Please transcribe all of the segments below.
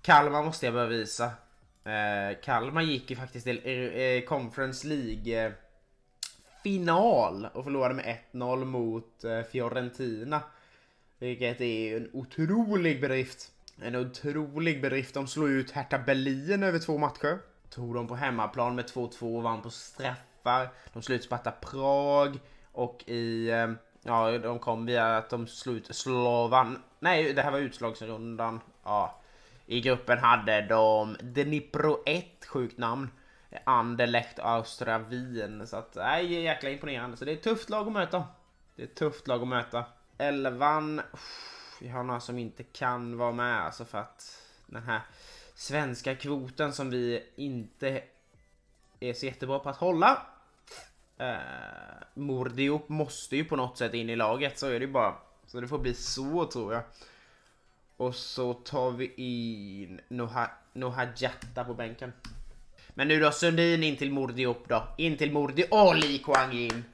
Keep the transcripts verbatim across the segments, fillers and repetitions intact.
Kalmar måste jag bevisa. Eh, Kalmar gick ju faktiskt till eh, Conference League eh, final och förlorade med ett noll mot eh, Fiorentina. Vilket är en otrolig bedrift. En otrolig bedrift. De slog ut Hertha Berlin över två matcher. Tog dem på hemmaplan med två två och vann på straffar. De slog ut Sparta Prag. Och i... Eh, ja, de kom via att de slog ut Slovan. Nej, det här var utslagsrundan. Ja. I gruppen hade de Dnipro ett, sjukt namn. Anderlecht och Austria Wien. Så att, nej, jäkla imponerande. Så det är ett tufft lag att möta. Det är ett tufft lag att möta. Elvan, vi har några som inte kan vara med. Alltså för att den här svenska kvoten som vi inte är så jättebra på att hålla. Eh, Mordiop måste ju på något sätt in i laget. Så är det bara. Så det får bli så, tror jag. Och så tar vi in Noha, Nohadjata på bänken. Men nu då, Sundin in till Mordiop då. In till Mordiop. Åh, Lee Kwang Jin.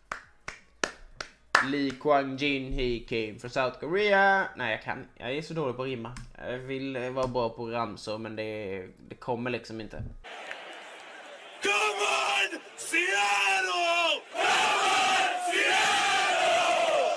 Lee Kwang Jin, he came from South Korea. Nej, jag kan. Jag är så dålig på att rimma. Jag vill vara bra på ramsor, men det, det kommer liksom inte. Come on, Seattle! Come on, Seattle!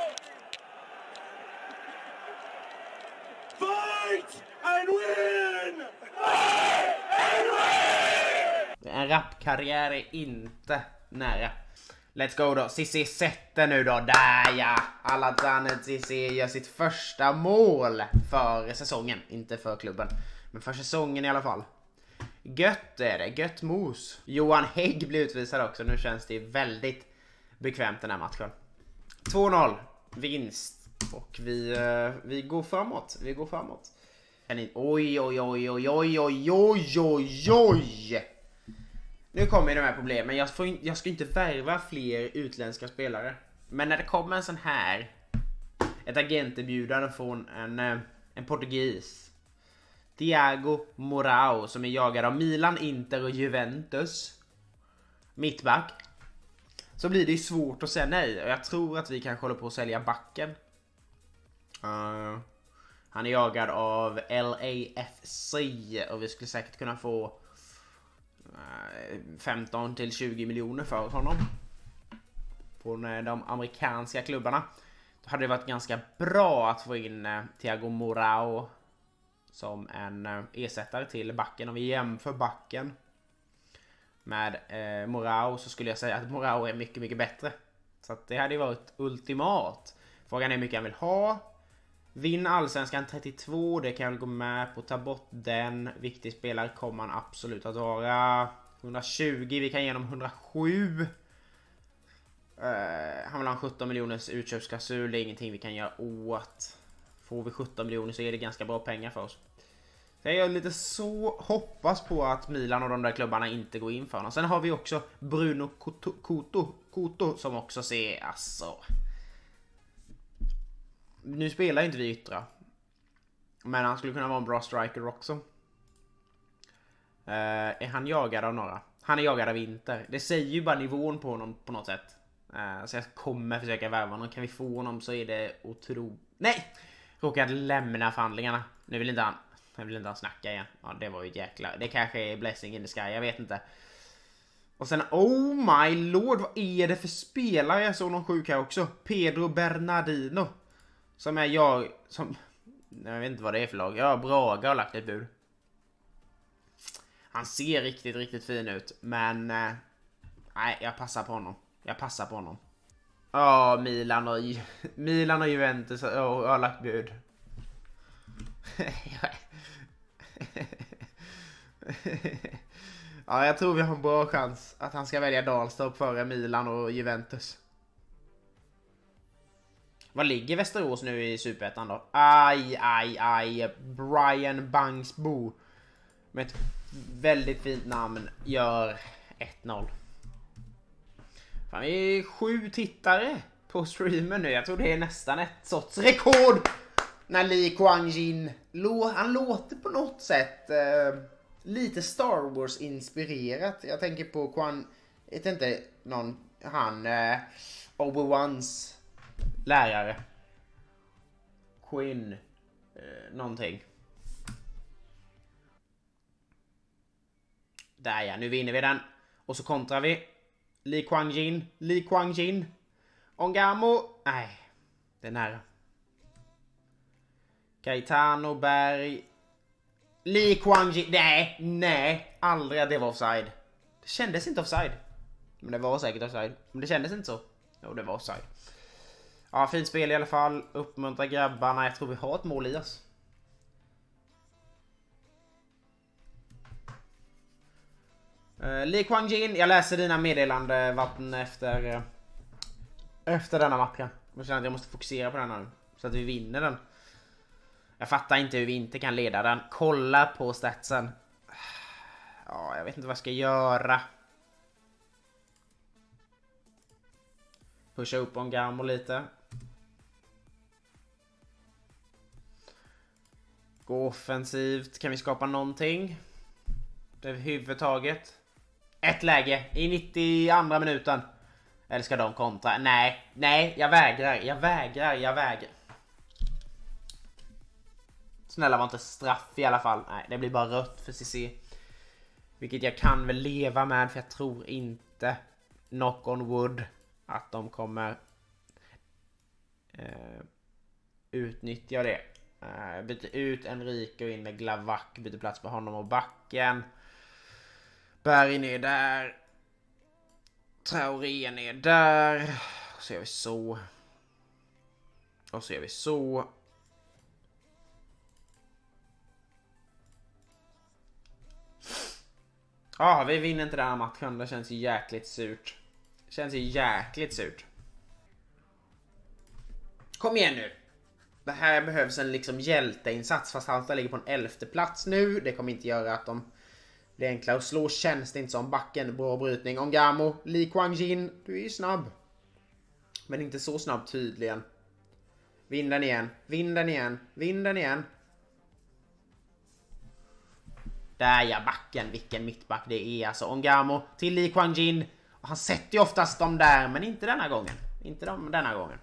Fight and win! Fight and win! En rapkarriär är inte nära. Let's go då. Cissi sätter nu då. Där ja. Alatan Cissi gör sitt första mål för säsongen. Inte för klubben. Men för säsongen i alla fall. Gött är det. Gött mos. Johan Hägg blir utvisad också. Nu känns det väldigt bekvämt den här matchen. två noll. Vinst. Och vi, vi går framåt. Vi går framåt. Oj, oj, oj, oj, oj, oj, oj, oj, oj. Nu kommer de här problemen. Jag, får in, jag ska inte värva fler utländska spelare. Men när det kommer en sån här, ett agenterbjudande från en, en portugis, Thiago Morao, som är jagad av Milan, Inter och Juventus, mittback, så blir det ju svårt att säga nej. Och jag tror att vi kanske håller på att sälja backen. Uh, han är jagad av L A F C och vi skulle säkert kunna få femton till tjugo miljoner för honom från de amerikanska klubbarna. Då hade det varit ganska bra att få in Thiago Morao som en ersättare till backen. Om vi jämför backen med eh, Morao, så skulle jag säga att Morao är mycket, mycket bättre. Så att det hade ju varit ultimat. Frågan är hur mycket han vill ha. Vinn Allsvenskan trettiotvå, det kan jag gå med på. Ta bort den. Viktig spelare kommer han absolut att vara. hundratjugo, vi kan ge honom hundrasju. Uh, han vill ha en sjutton miljoners utköpsklausul. Det är ingenting vi kan göra åt. Får vi sjutton miljoner så är det ganska bra pengar för oss. Så jag gör lite så, hoppas på att Milan och de där klubbarna inte går in för honom. Sen har vi också Bruno Couto, Couto som också ser, alltså... Nu spelar inte vi yttra, men han skulle kunna vara en bra striker också. uh, Är han jagad av några? Han är jagad av Inter. Det säger ju bara nivån på honom på något sätt. uh, Så jag kommer försöka värva honom. Kan vi få honom så är det otroligt. Nej! Råkade lämna förhandlingarna. Nu vill inte han Jag vill inte han snacka igen. Ja, det var ju jäkla. Det kanske är blessing in the sky, jag vet inte. Och sen, oh my lord, vad är det för spelare? Jag såg någon sjuk här också. Pedro Bernardino. Som är jag som, jag vet inte vad det är för lag. Ja, Braga har lagt ett bud. Han ser riktigt, riktigt fin ut. Men eh, nej, jag passar på honom. Jag passar på honom. Ja, oh, Milan och Milan och Juventus oh, har lagt bud. Ja, jag tror vi har en bra chans att han ska välja Dalstorp före Milan och Juventus. Vad ligger Västerås nu i Superettan då? Aj, aj, aj. Brian Bangsbo med ett väldigt fint namn gör ett noll. Fan, vi är sju tittare på streamen nu. Jag tror det är nästan ett sorts rekord. När Lee Kwang Jin, han låter på något sätt eh, lite Star Wars inspirerat. Jag tänker på Quan, jag vet inte, någon, han eh, Obi-Wans lärare. Quinn eh, någonting. Där ja, nu vinner vi den. Och så kontrar vi. Lee Kwang-Jin. Lee Kwang-Jin. Ongamo. Nej. Det är nära. Caetano Berg. Lee Kwang-Jin. Nej, nej. Aldrig att det var offside. Det kändes inte offside. Men det var säkert offside. Men det kändes inte så. Jo, det var offside. Ja, fint spel i alla fall. Uppmuntra grabbarna. Jag tror vi har ett mål i oss. Uh, Lee Kwang-Jin, jag läser dina meddelande vatten efter uh, efter denna matchen. Jag känner att jag måste fokusera på den här nu, så att vi vinner den. Jag fattar inte hur vi inte kan leda den. Kolla på statsen. Ja, jag vet inte vad jag ska göra. Pusha upp Ongamo lite. Gå offensivt. Kan vi skapa någonting överhuvudtaget? Ett läge i nittioandra minuten. Eller ska de kontra? Nej, nej, jag vägrar, jag vägrar, jag vägrar. Snälla var inte straff i alla fall. Nej, det blir bara rött för C C. Vilket jag kan väl leva med, för jag tror inte, knock on wood, att de kommer eh, utnyttja det. Eh, byter ut Enrique och in med Glavak. Byter plats på honom och backen. Berg ner där. Traoré ner där. Och så gör vi så. Och så gör vi så. Ja, ah, vi vinner inte den här matchen. Det känns ju jäkligt surt. Det känns ju jäkligt surt. Kom igen nu. Det här behövs en liksom hjälteinsats. Fast Halmstad ligger på en elfte plats nu. Det kommer inte göra att de blir enklare att slå. Känns det inte som backen. Bra brytning. Ongamo. Lee Kwang-Jin. Du är ju snabb. Men inte så snabb tydligen. Vinn den igen. Vinn den igen. Vinn den igen. Där ja, backen. Vilken mittback det är. Alltså Ongamo till Lee Kwang-Jin. Han sätter ju oftast dem där. Men inte denna gången. Inte dem denna gången.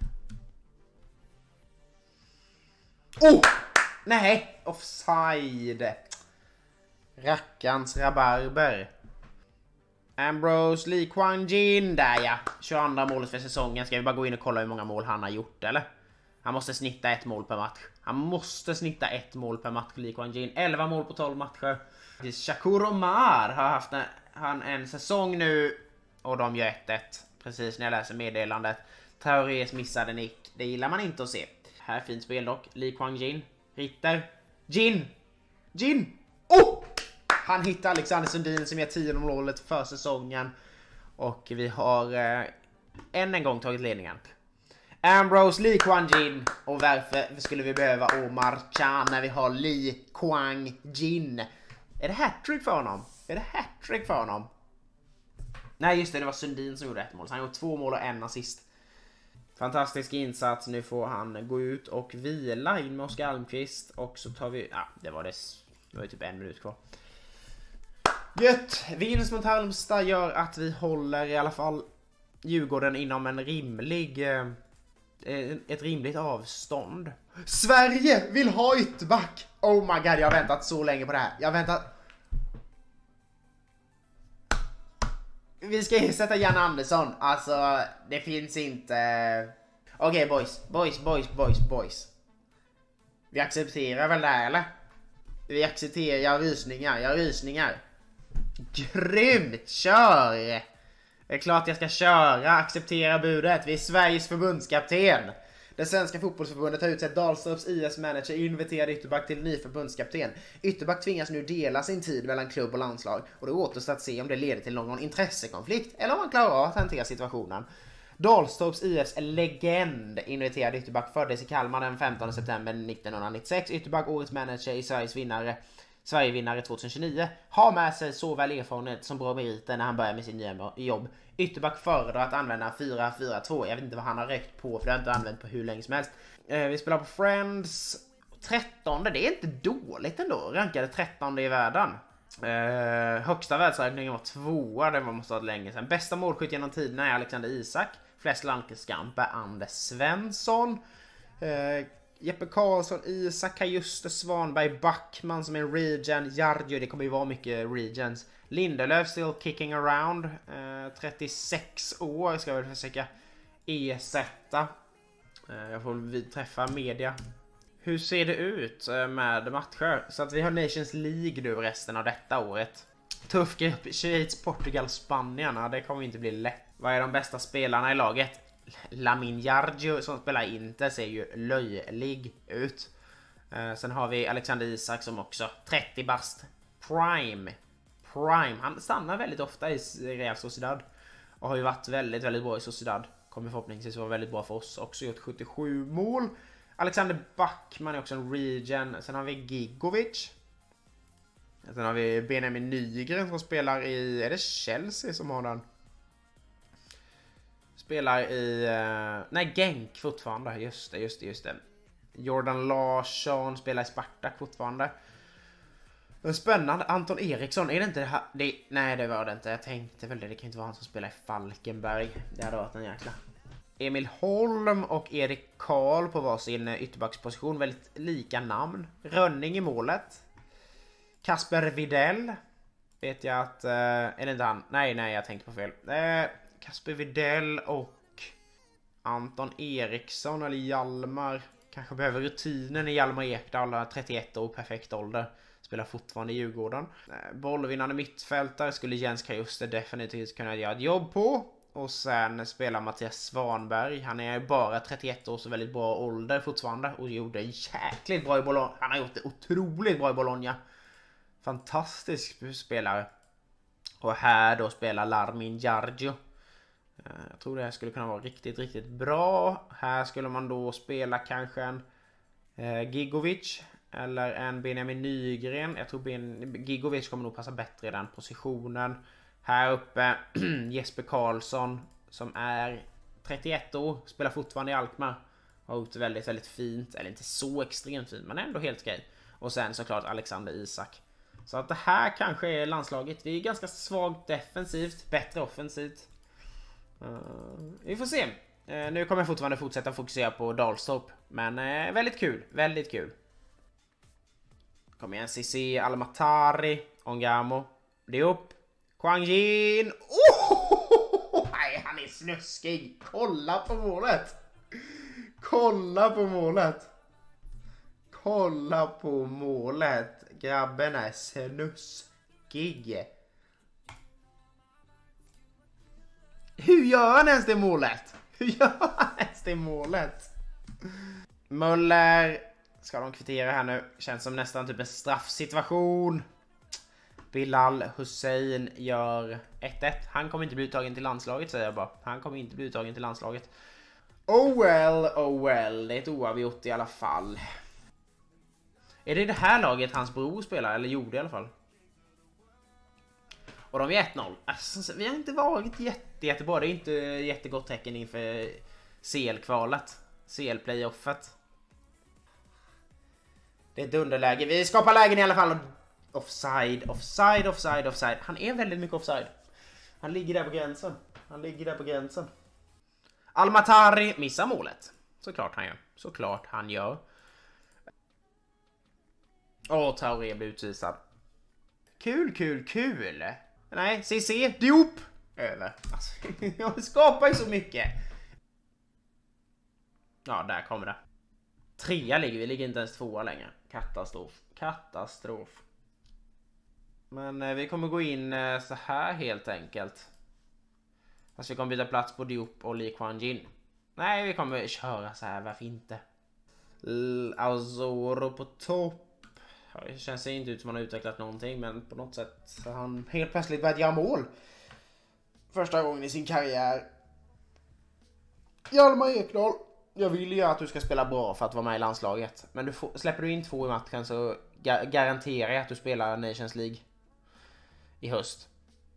Oh! Nej, offside. Rackans rabarber. Ambrose, Lee Kwang-Jin. Där ja, tjugoandra målet för säsongen. Ska vi bara gå in och kolla hur många mål han har gjort, eller? Han måste snitta ett mål per match. Han måste snitta ett mål per match, Lee Kwang-Jin. elva mål på tolv matcher. Shakur Omar har haft en, han en säsong nu. Och de gör ett ett. Precis när jag läser meddelandet. Traorés missade nick. Det gillar man inte att se. Här fint spel dock. Lee Kwang-Jin. Ritter. Jin. Jin. Oh! Han hittar Alexander Sundin som är tio målet för säsongen. Och vi har eh, än en gång tagit ledningen. Ambrose, Lee Kwang-Jin. Och varför skulle vi behöva Omar Can när vi har Lee Kwang-Jin? Är det hattrick för honom? Är det hattrick för honom? Nej just det, det var Sundin som gjorde ett mål. Så han gjorde två mål och en assist. Fantastisk insats. Nu får han gå ut och vila in med Oskar Almqvist. Och så tar vi... Ja, det var det. Det var ju typ en minut kvar. Gött! Vinst mot Halmstad gör att vi håller i alla fall Djurgården inom en rimlig... Eh, ett rimligt avstånd. Sverige vill ha ytterback! Oh my god, jag har väntat så länge på det här. Jag har väntat... Vi ska ersätta Jan Andersson. Alltså, det finns inte... Okej, okay, boys. Boys, boys, boys, boys. Vi accepterar väl det här, eller? Vi accepterar, jag rysningar, jag rysningar. Grymt, kör! Det är klart jag ska köra, acceptera budet. Vi är Sveriges förbundskapten. Det svenska fotbollsförbundet har utsett Dalstorps I S manager inviterade Ytterback till ny förbundskapten. Ytterback tvingas nu dela sin tid mellan klubb och landslag. Och det återstår att se om det leder till någon intressekonflikt eller om man klarar av att hantera situationen. Dalstorps I Fs legend inviterade Ytterback föddes i Kalmar den femtonde september nittonhundranittiosex. Ytterback, årets manager i Sveriges vinnare, Sverigevinnare tjugohundratjugonio, har med sig såväl erfarenhet som bra meriter när han börjar med sin nya jobb. Ytterback föredrar att använda fyra fyra två. Jag vet inte vad han har räckt på, för det har inte använt på hur länge som helst. Eh, vi spelar på Friends. trettonde, det är inte dåligt ändå. Rankade trettonde i världen. Eh, högsta världsrankningen var tvåa, det var måste ha varit länge sedan. Bästa målskytt genom tiderna är Alexander Isak. Flest landskamper Anders Svensson. Eh, Jeppe Karlsson, Isak, Kajuste, Svanberg, Backman som är en regen, Jardio, det kommer ju vara mycket regens. Lindelöf still kicking around, eh, trettiosex år ska jag väl försöka ersätta. Eh, jag får väl träffa media. Hur ser det ut med matcher? Så att vi har Nations League nu resten av detta året. Tuff grupp, Schweiz, Portugal, Spanien. Ja, det kommer inte bli lätt. Vad är de bästa spelarna i laget? Lamin Jardio som spelar inte ser ju löjlig ut. Eh, sen har vi Alexander Isak som också trettio bast. Prime. Prime. Han stannar väldigt ofta i Real Sociedad. Och har ju varit väldigt, väldigt bra i Sociedad. Kommer förhoppningsvis vara väldigt bra för oss. Också gjort sjuttiosju mål. Alexander Backman är också en regen. Sen har vi Gigovic. Sen har vi Benjamin Nygren som spelar i... Är det Chelsea som har den? Spelar i... Uh, nej, Genk fortfarande. Just det, just det, just det. Jordan Larsson spelar i Spartak fortfarande. Spännande. Anton Eriksson. Är det inte det här? Det, nej, det var det inte. Jag tänkte väl det. Det kan inte vara han som spelar i Falkenberg. Det hade varit en jäkla... Emil Holm och Erik Karl på varsin ytterbacksposition. Väldigt lika namn. Rönning i målet. Kasper Videll. Vet jag att... Uh, är det inte han? Nej, nej, jag tänkte på fel. Uh, Kasper Videll och Anton Eriksson eller Hjalmar. Kanske behöver rutinen i Hjalmar Ekdal. trettioett år, perfekt ålder. Spelar fortfarande i Djurgården. Uh, bollvinnande mittfältare skulle Jens Kajuste definitivt kunna göra ett jobb på. Och sen spelar Mattias Svanberg. Han är bara trettioett år, så väldigt bra ålder fortfarande. Och gjorde jäkligt bra i Bologna. Han har gjort det otroligt bra i Bologna. Fantastisk spelare. Och här då spelar Lamin Jardio. Jag tror det här skulle kunna vara riktigt, riktigt bra. Här skulle man då spela kanske en eh, Gigovic. Eller en Benjamin Nygren. Jag tror ben, Gigovic kommer nog passa bättre i den positionen. Här uppe Jesper Karlsson som är trettioett år, spelar fortfarande i Alkmaar. Har gjort väldigt, väldigt fint. Eller inte så extremt fint, men ändå helt okej. Och sen såklart Alexander Isak. Så att det här kanske är landslaget. Vi är ganska svagt defensivt, bättre offensivt. Uh, vi får se. Uh, nu kommer jag fortfarande fortsätta fokusera på Dalstorp. Men uh, väldigt kul, väldigt kul. Kom igen, C C, Almatari, Ongamo, Diop. Kwang Jin. Oh! Nej, han är snuskig. Kolla på målet. Kolla på målet. Kolla på målet. Grabben är snuskig. Hur gör han ens det målet? Hur gör han ens det målet? Möller. Ska de kvittera här nu? Känns som nästan typ en straffsituation. Bilal Hussein gör ett ett. Han kommer inte bli uttagen till landslaget, säger jag bara. Han kommer inte bli uttagen till landslaget. Oh well, oh well. Det är ett oavgjort i alla fall. Är det det här laget hans bror spelar? Eller gjorde i alla fall. Och de är ett noll. Alltså, vi har inte varit jätte, jättebra. Det är inte jättegott tecken inför C L-kvalet. C L-playoffet. Det är ett underläge. Vi skapar lägen i alla fall. Offside, offside, offside, offside. Han är väldigt mycket offside. Han ligger där på gränsen. Han ligger där på gränsen. Almatari missar målet. Såklart han gör. Såklart han gör. Åh, Traoré blir utvisad. Kul, kul, kul. Nej, C C, Diop. Över. Alltså, jag skapar ju så mycket. Ja, där kommer det. Trea ligger vi. Ligger inte ens tvåa längre. Katastrof. Katastrof. Men eh, vi kommer gå in eh, så här helt enkelt. Fast vi kommer byta plats på Diop och Lee Kwang Jin. Nej, vi kommer köra så här. Varför inte? Azoro på topp. Ja, det känns inte ut som han har utvecklat någonting. Men på något sätt har han helt plötsligt börjat göra mål. Första gången i sin karriär. Hjalmar Ekdal. Jag vill ju att du ska spela bra för att vara med i landslaget. Men du får, släpper du in två i matchen så ga- garanterar jag att du spelar Nations League i höst.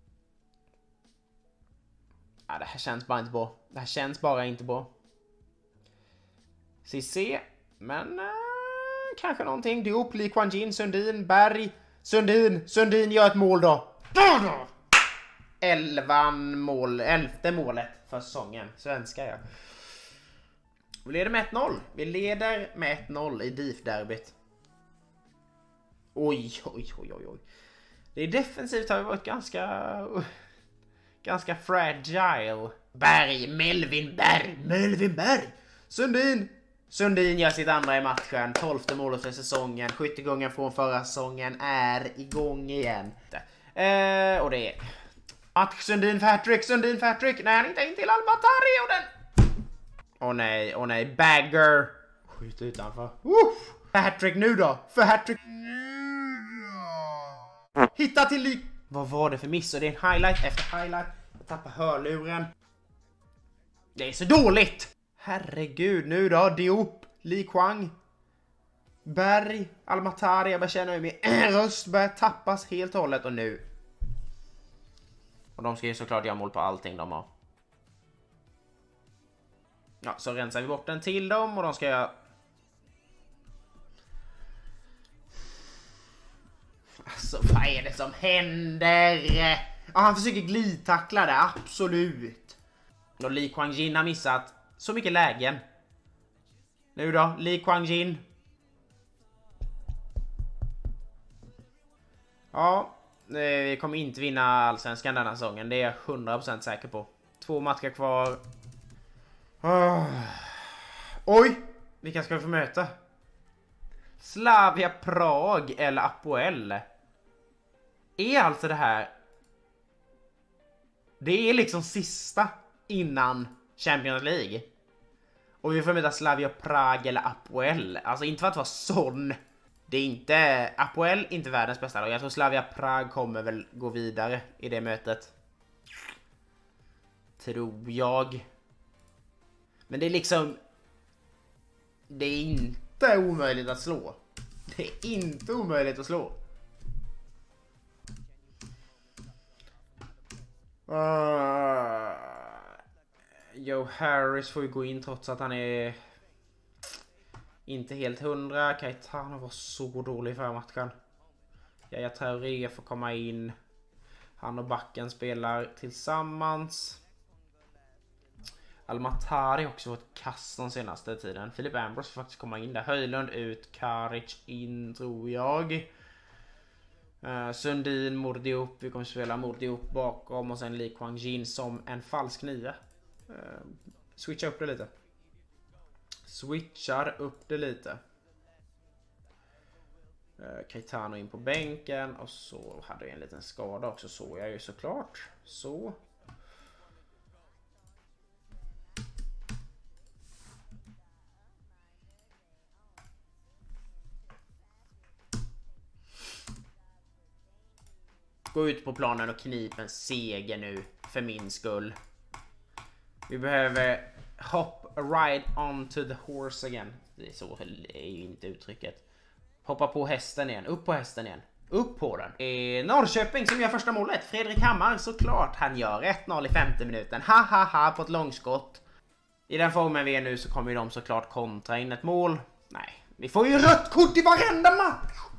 Ja, det här känns bara inte bra. Det här känns bara inte bra. C C. Men äh, kanske någonting. Diop, Lee Kwang Jin, Sundin, Berg. Sundin, Sundin gör ett mål då. Elvan mål. Elfte målet för säsongen. Svenska ja. Vi leder med ett noll. Vi leder med ett noll i D I F-derbyt. Oj, oj, oj, oj, oj. Det är defensivt har vi varit ganska... Ganska fragile. Berg, Melvin Berg, Melvin Berg. Sundin. Sundin gör sitt andra i matchen. tolfte målet för säsongen. Skyttegången från förra säsongen är igång igen. Eh, och det är... Match Sundin för hattrick, Sundin för hattrick. Nej, han inte in till Almatari och den... Åh oh, nej, åh oh, nej. Bagger. Skjut utanför. Uff. För hattrick nu då. För hattrick. Hitta till lik. Vad var det för miss? Och det är en highlight efter highlight. Jag tappar hörluren. Det är så dåligt. Herregud, nu då. Diop. Li Kwang. Berg. Almatari. Jag bara känner hur min röst börjar tappas helt och hållet. Och nu. Och de ska ju såklart göra mål på allting de har. Ja, så rensar vi bort den till dem. Och de ska göra... Alltså, vad är det som händer? Ja, han försöker glidtackla det, absolut. Och Li Kwang-Jin har missat så mycket lägen. Nu då, Li Kwang-Jin. Ja, vi kommer inte vinna allsvenskan denna säsongen. Det är jag hundra procent säker på. Två matcher kvar. Oh. Oj, vilka ska vi få möta? Slavia Prag eller Apoel. Är alltså det här... Det är liksom sista innan Champions League. Och vi får möta Slavia Prag eller Apoel. Alltså inte för att vara sån. Det är inte... Apoel inte världens bästa lag. Jag tror Slavia Prag kommer väl gå vidare i det mötet. Tror jag. Men det är liksom... Det är inte omöjligt att slå. Det är inte omöjligt att slå. Uh, Joe Harris får ju gå in trots att han är inte helt hundra. Caetano var så dålig för matchen. Jag Traoré får komma in. Han och backen spelar tillsammans. Almatari har också varit kast den senaste tiden. Philip Ambrose får faktiskt komma in där. Höjlund ut, Karic in tror jag. Uh, Sundin, Mordiop. Vi kommer spela Mordiop bakom och sen Li Kwang-Jin som en falsk nia. Uh, switcha upp det lite. Switchar upp det lite. Uh, Caetano in på bänken och så hade jag en liten skada också, såg jag ju såklart. Så. Gå ut på planen och knipa en seger nu för min skull. Vi behöver hop ride on to the horse again. Det är så är ju inte uttrycket. Hoppa på hästen igen. Upp på hästen igen. Upp på den. Eh, Norrköping som gör första målet. Fredrik Hammar såklart. Han gör ett noll i femte minuten. Ha ha ha på ett långskott. I den formen vi är nu så kommer de såklart kontra in ett mål. Nej, vi får ju rött kort i varenda match.